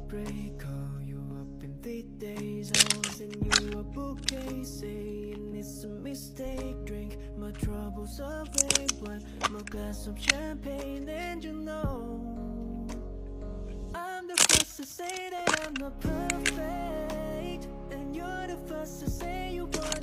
heartbreak. Call you up in 3 days, I'll send you a bouquet, saying it's a mistake. Drink my troubles away, one more glass of champagne, and you know I'm the first to say that I'm not perfect, and you're the first to say you want